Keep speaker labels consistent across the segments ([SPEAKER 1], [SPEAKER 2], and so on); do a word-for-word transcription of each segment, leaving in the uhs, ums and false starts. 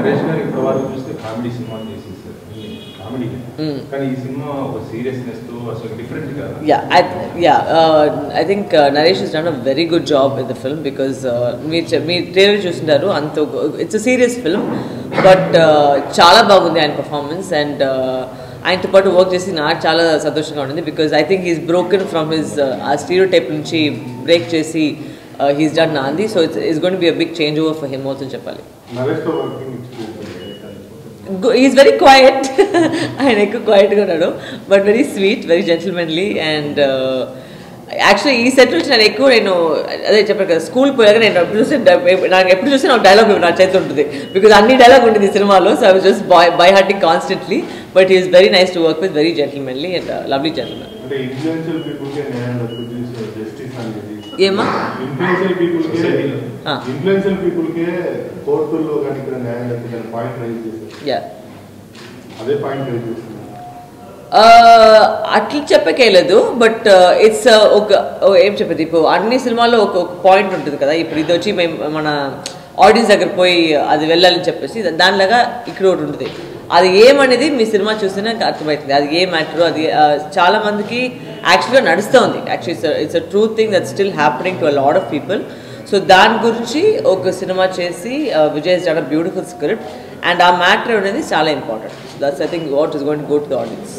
[SPEAKER 1] నరేష్ గారు ఇప్పటి వరకు చూస్తే కామెడీ సినిమా చేసేసారు, కామెడీ కానీ ఈ సినిమా ఒక సీరియస్నెస్ తో అసలు డిఫరెంట్ గా.
[SPEAKER 2] Yeah yeah I think Naresh has done a very good job in the film because మీరు మీ ట్రైలర్ చూస్తుంటారు, అంత it's a serious film but చాలా బాగుంది ఆయన పర్ఫార్మెన్స్. అండ్ ఆయనతో పాటు వర్క్ చేసి నాకు చాలా సంతోషంగా ఉంటుంది because I think he's broken from his uh stereotype నుంచి బ్రేక్ చేసి he's done Naandhi. So it's it's going to be a big change over for him also చెప్పాలి. ఈజ్ వెరీ క్వైట్, ఆయన ఎక్కువ క్వైట్గా ఉన్నాడు but very sweet, very gentlemanly. And actually ఈ set నుంచి నేను ఎక్కువ నేను అదే చెప్పాను కదా, స్కూల్ పోయాక నేను ఎప్పుడు చూస్తే నాకు ఎప్పుడు చూస్తే నాకు డైలాగ్ నా చేతిలో ఉంటుంది బికాజ్ అన్ని డైలాగ్ ఉంటుంది ఈ సినిమాలో. So I was just by by hurting constantly but is very nice to work with, very gentlemanly and lovely gentleman. ఏమా అట్లా చెప్పకేలేదు బట్ ఇట్స్ ఒక ఏం చెప్పేది, ఇప్పుడు అన్ని సినిమాల్లో ఒక ఒక పాయింట్ ఉంటుంది కదా, ఇప్పుడు ఇది వచ్చి మేము మన ఆడియన్స్ దగ్గర పోయి అది వెళ్ళాలని చెప్పేసి దానిలాగా ఇక్కడ ఒకటి ఉంటుంది. అది ఏమనేది మీ సినిమా చూస్తేనే అర్థమవుతుంది, అది ఏ మ్యాటర్. అది చాలా మందికి యాక్చువల్గా నడుస్తూ ఉంది, actually it's a true thing that still happening to a lot of people. So దాని గురించి ఒక సినిమా చేసి Vijay is done a beautiful script and ఆ మ్యాటర్ అనేది చాలా important. That's I think what is going to go to the audience.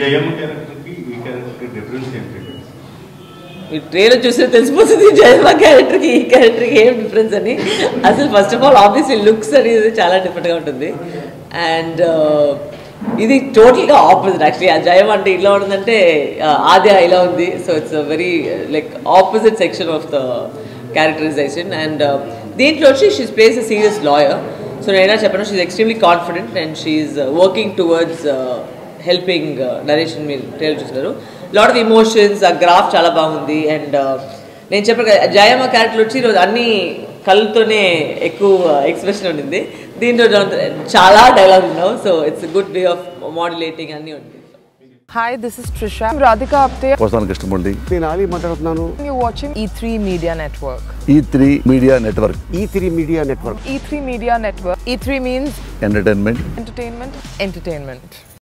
[SPEAKER 2] ఈ trailer చూస్తే తెలిసిపోతుంది జయమ్మ క్యారెక్టర్కి ఈ క్యారెక్టర్కి ఏం డిఫరెన్స్ అని. అసలు first of all obviously looks అనేది చాలా డిఫరెంట్గా ఉంటుంది అండ్ ఇది టోటల్గా ఆపోజిట్. యాక్చువల్లీ ఆ జయం అంటే ఇలా ఉంటుందంటే ఆద్య ఇలా ఉంది. So it's very like opposite section of the characterization. And దీంట్లో వచ్చి she plays a serious lawyer. So నేనైనా చెప్పాను she's extremely confident and she's working towards helping narration. మీరు ట్రైలర్ చూస్తున్నారు, లాట్ ఆఫ్ ఇమోషన్స్, ఆ గ్రాఫ్ చాలా బాగుంది. అండ్ నేను చెప్పాను కదా జయమ్మ క్యారెక్టర్ వచ్చి ఈరోజు అన్ని కళ్ళతోనే ఎక్కువ ఎక్స్ప్రెషన్ ఉండింది, దీంట్లో చాలా డైలాగ్ ఉన్నావు. So it's good way of modulating అన్నీ ఉంది.
[SPEAKER 3] Hi, this is Trisha. I'm Radhika Apte.
[SPEAKER 4] Vasan Krishnamurthy.
[SPEAKER 5] నేను Ali మాట్లాడుతున్నాను.
[SPEAKER 3] You're watching E three Media Network.
[SPEAKER 4] E three Media Network.
[SPEAKER 5] E three Media Network.
[SPEAKER 3] E three Media Network. E three means
[SPEAKER 4] Entertainment.
[SPEAKER 3] entertainment. Entertainment.